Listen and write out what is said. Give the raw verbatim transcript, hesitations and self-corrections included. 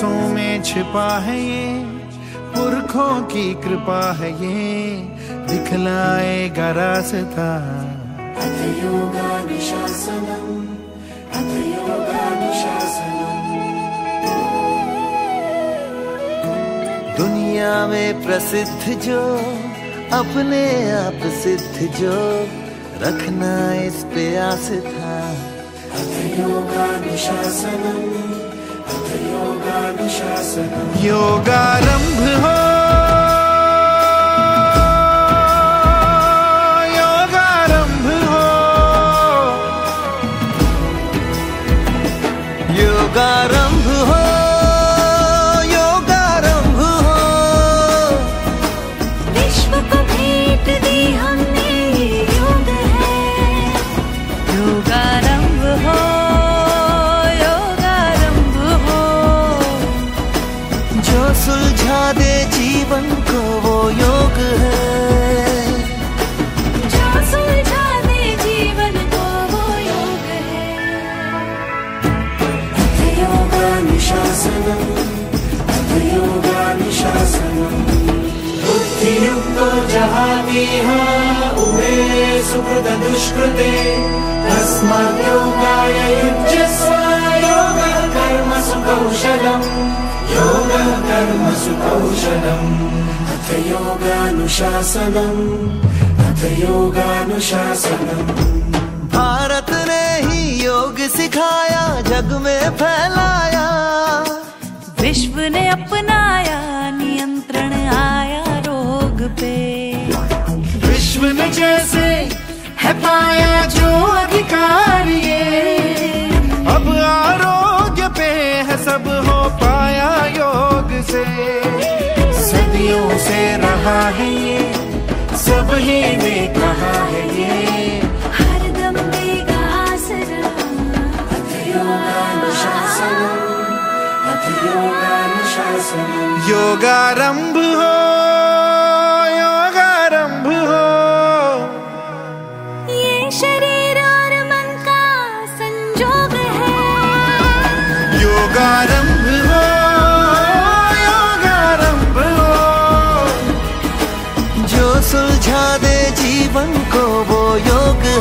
सांसों में छिपा है ये, पुरखों की कृपा है ये, दिखलाएगा रास्ता। अथ योगानुशासनम्, अथ योगानुशासनम्। दुनिया में प्रसिद्ध जो, अपने आप सिद्ध जो, रखना इस पे आस था। अथ योगानुशासनम्, अथ योगानुशासनम्। योगारंभ हो, योगारंभ हो, योगारंभ हो, योगारंभ हो। विश्व को भेंट दी हमने योग है। योगारंभ हो, योगारंभ हो। जो सुलझा दे जीवन को वो योग है। जो सुलझा दे जीवन को वो योग है। अथ योगानुशासनम्, अथ योगानुशासनम्। बुद्धियुक्तो जहातीह उभे सुकृत दुष्कृते, तस्मात् योगाय युज्यस्व। योगः कर्मसु कौशलम्, योगः कर्मसु कौशलम्। अथ योगानुशासनम्, अथ योगानुशासनम्। भारत ने ही योग सिखाया, जग में फैलाया। विश्व ने अपनाया, नियंत्रण आया रोग पे। विश्व ने जैसे है पाया जो अधिकार ये, अब आरोग्य पे है सब हो पाया योग से। सदियों से रहा है ये, सब ही ने कहा है ये। हरदम देगा आसरा। अथ योगानुशासनम्, अथ योगानुशासनम्। योगारंभ हो, योगारंभ हो। ये शरीर और मन का संजोग है। योगारंभ हो, योगारंभ हो। जो सुलझा दे जीवन को वो योग